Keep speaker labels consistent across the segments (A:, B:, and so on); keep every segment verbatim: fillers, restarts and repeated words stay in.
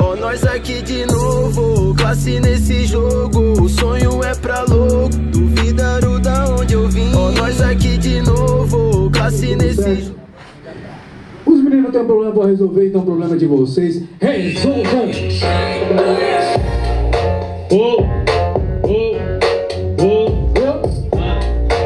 A: Ó, nós aqui de novo, classe nesse jogo. O sonho é pra louco, duvidaram da onde eu vim. Ó, nós aqui de novo, classe nesse jogo.
B: Os meninos têm um problema pra resolver, então o problema é de vocês. Resolvam!
C: Oh, oh, oh, oh. Ah.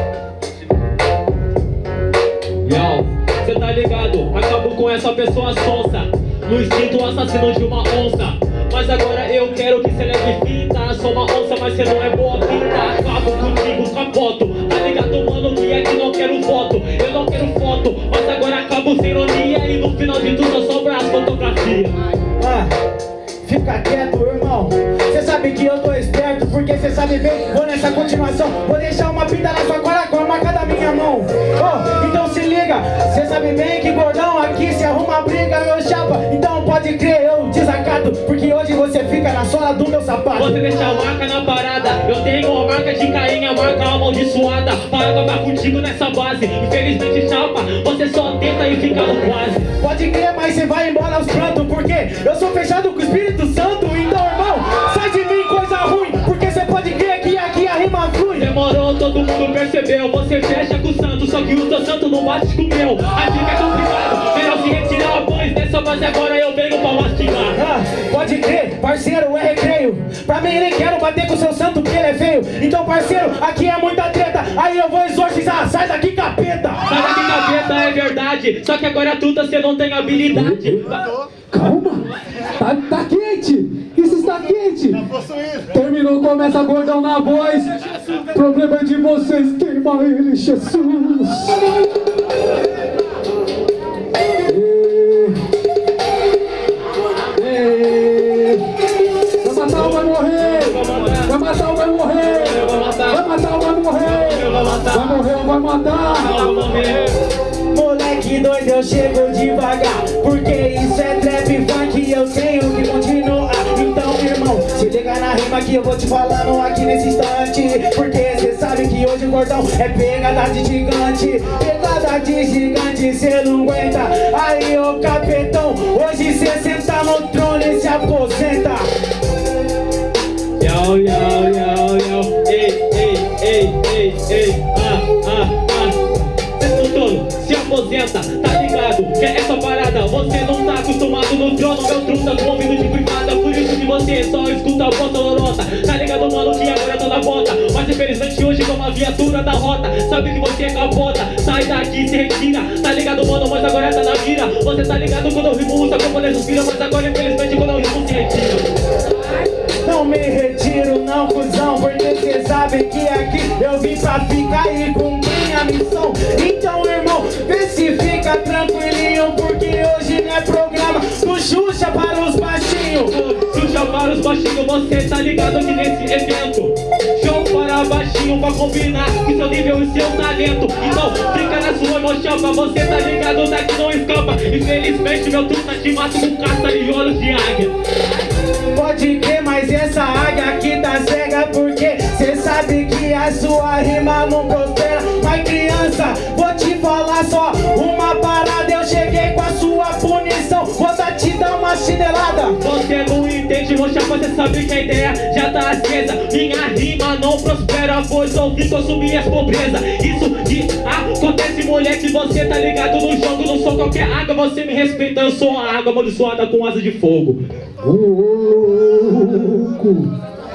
C: Yo, cê tá ligado? Acabo com essa pessoa sonsa, no instinto assassino de uma onça. Mas agora eu quero que cê leve fita. Sou uma onça, mas cê não é boa pinta. Acabo contigo, capoto. Tá ligado, mano, que aqui não quero foto. Eu não quero foto, mas agora acabo sem ironia. E no final de tudo sobra as fotografias.
D: Ah, fica quieto, irmão. Cê sabe que eu tô esperto, porque cê sabe bem. Vou nessa continuação, vou deixar uma pinta na sua cara com a marca da minha mão. Oh, então se liga, cê sabe bem que gordão aqui se arruma briga, meu chapa. Então pode crer, eu desacato, porque hoje você fica na sola do meu sapato.
C: Você deixa a marca na parada, eu tenho a marca de Caim, a marca amaldiçoada. Para acabar contigo nessa base, infelizmente chapa, você só tenta e fica no quase.
D: Pode crer, mas você vai embora aos prantos, porque eu sou fechado com o Espírito Santo. Então, irmão, sai de mim coisa ruim, porque você pode crer que aqui a rima flui.
C: Demorou, todo mundo percebeu, você fecha com o santo, só que o teu santo não bate com o meu. Aí fica complicado, melhor se retirar, pois dessa base agora eu venho pra mastigar.
D: Ah, pode crer, parceiro, é recreio. Pra mim nem quero bater com o seu santo, porque ele é feio. Então, parceiro, aqui é muita treta, aí eu vou exorcizar, sai daqui, capeta.
C: Sai daqui, capeta, é verdade, só que agora tudo você não tem habilidade.
B: Calma! Tá, tá quente! Isso está quente! Terminou, começa gordão na voz. Problema é de vocês, queima ele, Jesus! Ei, ei. Vai matar ou vai morrer? Vai matar ou vai morrer? Vai matar ou vai morrer? Vai morrer ou vai matar?
D: Moleque doido, eu chego devagar, porque isso é trap funk, eu tenho que continuar. Então, irmão, se liga na rima que eu vou te falando aqui nesse instante, porque cê sabe que hoje o gordão é pegada de gigante. Pegada de gigante, cê não aguenta. Aí, ô capetão, hoje cê senta no trono e se aposenta.
C: Yo, yo, yo, yo, ei, ei, ei, ei, ei, ah, ah, ah. Se aposenta, tá ligado? Que é essa parada, você não tá acostumado no trono. Meu trono tá com ouvido de privada, por isso que você só escuta a voz dolorosa. Tá ligado, mano, que agora eu tô na volta, mas infelizmente hoje como a viatura da rota. Sabe que você é capota, sai daqui, se retira. Tá ligado, mano, mas agora tá na mira. Você tá ligado quando eu rimo, usa como poder suspira, mas agora infelizmente quando eu rimo se retira.
D: Não me retiro não, cuzão, porque cê sabe que aqui eu vim pra ficar e cumprir a missão. Então, irmão, vê se fica tranquilinho, porque hoje não é programa do Xuxa para os baixinhos.
C: Xuxa para os baixinhos, você tá ligado aqui nesse evento. Show para baixinho pra combinar com seu nível e seu talento. Então, fica na sua emoção, pra você tá ligado, daqui não escapa. Infelizmente, meu truta te mata com caça e olhos de águia.
D: Pode crer, mas essa águia aqui tá cega, porque cê sabe que a sua rima não prospera. Mas criança, vou te falar só uma parada, eu cheguei com a sua punição, vou te dar uma chinelada.
C: Você não entende, meu chapa, você sabe que a ideia já tá acesa. Minha rima não prospera, pois eu vim consumir as pobrezas. Isso que acontece, moleque, você tá ligado no jogo, não sou qualquer água, você me respeita, eu sou a água amaldiçoada com asa de fogo.
B: Louco!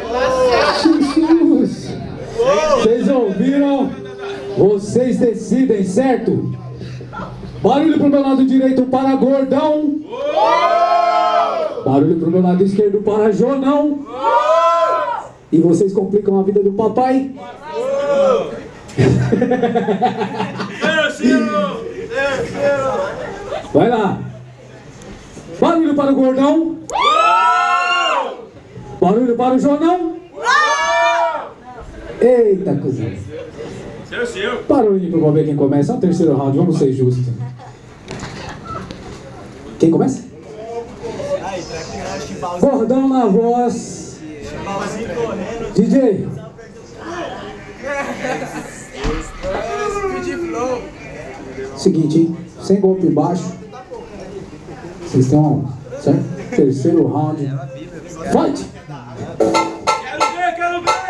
B: Jesus! Vocês ouviram? Vocês decidem, certo? Barulho pro meu lado direito para gordão. Barulho pro meu lado esquerdo para Jonão. E vocês complicam a vida do papai? Vai lá. Barulho para o gordão. Barulho para o Jonão. Eita, cuzão.
E: Seu, seu.
B: Barulhinho pra ver quem começa. É o terceiro round, vamos ser justos. Quem começa? Gordão na voz. D J. Seguinte, hein? Sem golpe baixo. Vocês estão, certo? Terceiro round. Fight!
E: Quero ver, quero ver!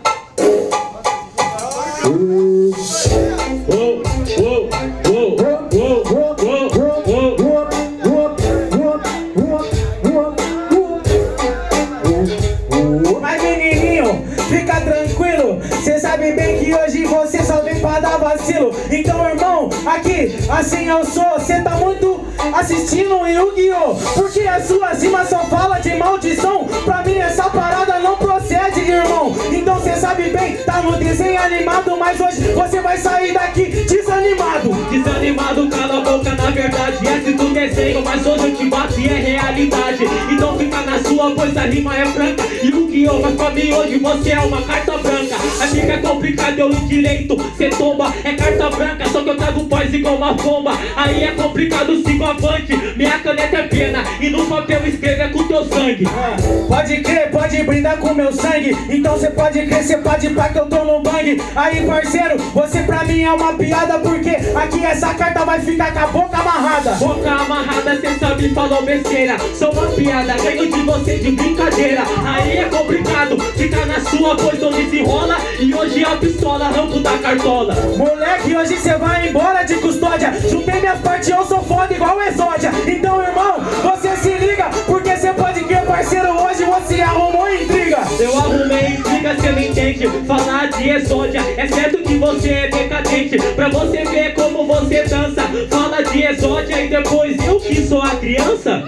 D: Mas menininho, fica tranquilo. Cê sabe bem que hoje você só vem pra dar vacilo. Então irmão, aqui, assim eu sou. Cê tá muito assistindo o Yu-Gi-Oh! Porque a sua cima só fala de maldição. Pra mim essa parada não procede, irmão. Então cê sabe bem, tá no desenho animado. Mas hoje você vai sair daqui desanimado.
C: Desanimado, cala a boca, na verdade esse do desenho, mas hoje eu te bato e é realidade. Então fica na sua, pois a rima é franca. E o que eu, mas pra mim hoje você é uma carta branca. Aí fica complicado, eu li direito, cê tomba, é carta branca. Só que eu trago pós igual uma bomba. Aí é complicado, sigo avante. Minha caneta é pena e no papel escreve é com teu sangue.
D: Ah, pode crer, pode brindar com meu sangue. Então cê pode crer, cê pode pá que eu tô no bang. Aí parceiro, você pra mim é uma piada. Porque aqui essa carta vai ficar com a boca amarrada.
C: Boca amarrada, cê sabe, falou besteira. Sou uma piada, ganho de você de brincadeira. Aí é complicado, fica na sua, pois não desenrola. E hoje a pistola, arranco da cartola.
D: Moleque, hoje cê vai embora de custódia. Juntei minhas partes, eu sou foda igual exódia. Então irmão, você se liga, porque cê pode crer, parceiro, hoje você arrumou intriga.
C: Eu arrumei intriga, cê não entende. Falar de exódia, é certo que você é decadente. Pra você ver como você dança. Fala de exódia e depois eu que sou a criança.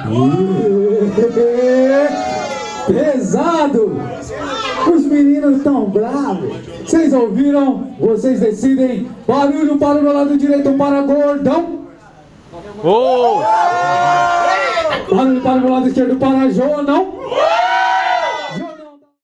B: Pesado! Os meninos tão bravos. Vocês ouviram? Vocês decidem. Barulho para o meu lado direito para Gordão.
E: Oh!
B: Barulho para o meu lado esquerdo para João.